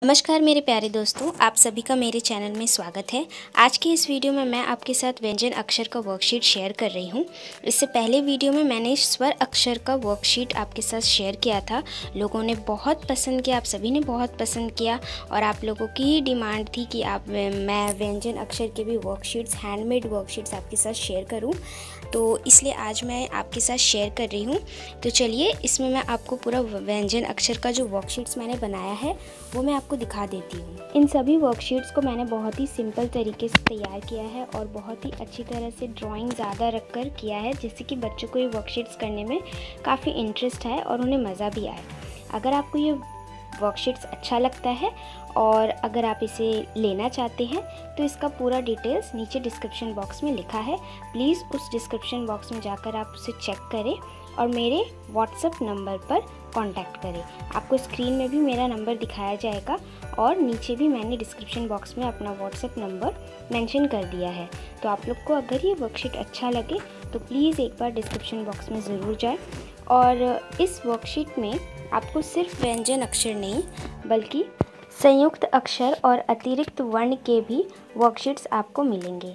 नमस्कार मेरे प्यारे दोस्तों, आप सभी का मेरे चैनल में स्वागत है। आज की इस वीडियो में मैं आपके साथ व्यंजन अक्षर का वर्कशीट शेयर कर रही हूँ। इससे पहले वीडियो में मैंने स्वर अक्षर का वर्कशीट आपके साथ शेयर किया था। लोगों ने बहुत पसंद किया, आप सभी ने बहुत पसंद किया और आप लोगों की ही डिमांड थी कि मैं व्यंजन अक्षर के भी वर्कशीट्स, हैंडमेड वर्कशीट्स आपके साथ शेयर करूँ, तो इसलिए आज मैं आपके साथ शेयर कर रही हूँ। तो चलिए, इसमें मैं आपको पूरा व्यंजन अक्षर का जो वर्कशीट्स मैंने बनाया है वो मैं आपको दिखा देती हूँ। इन सभी वर्कशीट्स को मैंने बहुत ही सिंपल तरीके से तैयार किया है और बहुत ही अच्छी तरह से ड्राइंग ज़्यादा रखकर किया है, जिससे कि बच्चों को ये वर्कशीट्स करने में काफ़ी इंटरेस्ट है और उन्हें मज़ा भी आए। अगर आपको ये वर्कशीट्स अच्छा लगता है और अगर आप इसे लेना चाहते हैं तो इसका पूरा डिटेल्स नीचे डिस्क्रिप्शन बॉक्स में लिखा है। प्लीज़ उस डिस्क्रिप्शन बॉक्स में जाकर आप उसे चेक करें और मेरे व्हाट्सएप नंबर पर कांटेक्ट करें। आपको स्क्रीन में भी मेरा नंबर दिखाया जाएगा और नीचे भी मैंने डिस्क्रिप्शन बॉक्स में अपना व्हाट्सएप नंबर मेंशन कर दिया है। तो आप लोग को अगर ये वर्कशीट अच्छा लगे तो प्लीज़ एक बार डिस्क्रिप्शन बॉक्स में ज़रूर जाएं। और इस वर्कशीट में आपको सिर्फ व्यंजन अक्षर नहीं बल्कि संयुक्त अक्षर और अतिरिक्त वर्ण के भी वर्कशीट्स आपको मिलेंगे।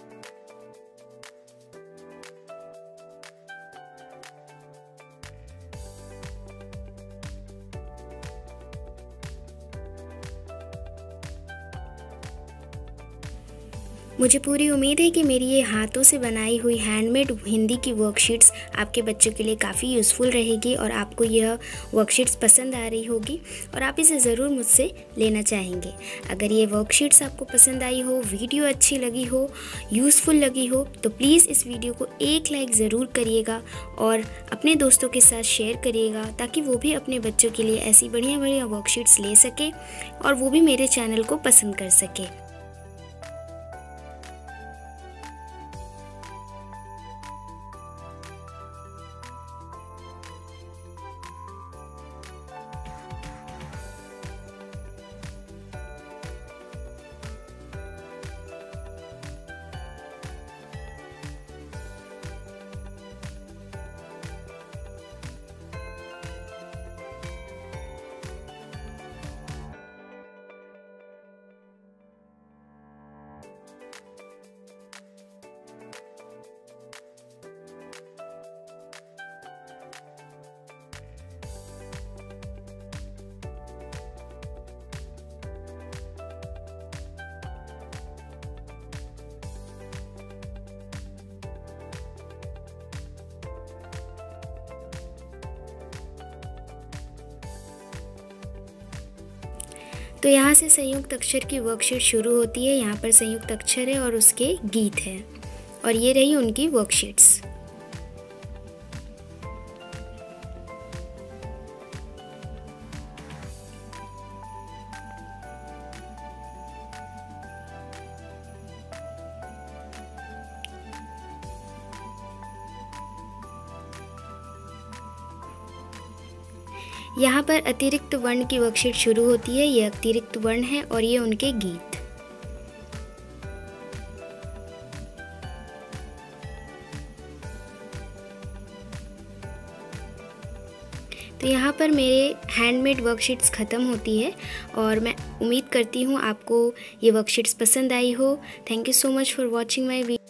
मुझे पूरी उम्मीद है कि मेरी ये हाथों से बनाई हुई हैंडमेड हिंदी की वर्कशीट्स आपके बच्चों के लिए काफ़ी यूज़फुल रहेगी और आपको यह वर्कशीट्स पसंद आ रही होगी और आप इसे ज़रूर मुझसे लेना चाहेंगे। अगर ये वर्कशीट्स आपको पसंद आई हो, वीडियो अच्छी लगी हो, यूज़फुल लगी हो, तो प्लीज़ इस वीडियो को एक लाइक ज़रूर करिएगा और अपने दोस्तों के साथ शेयर करिएगा, ताकि वो भी अपने बच्चों के लिए ऐसी बढ़िया बढ़िया वर्कशीट्स ले सके और वो भी मेरे चैनल को पसंद कर सके। तो यहाँ से संयुक्त अक्षर की वर्कशीट शुरू होती है। यहाँ पर संयुक्त अक्षर है और उसके गीत हैं और ये रही उनकी वर्कशीट्स। यहाँ पर अतिरिक्त वर्ण की वर्कशीट शुरू होती है। ये अतिरिक्त वर्ण है और ये उनके गीत। तो यहाँ पर मेरे हैंडमेड वर्कशीट्स ख़त्म होती है और मैं उम्मीद करती हूँ आपको ये वर्कशीट्स पसंद आई हो। Thank you so much for watching my video.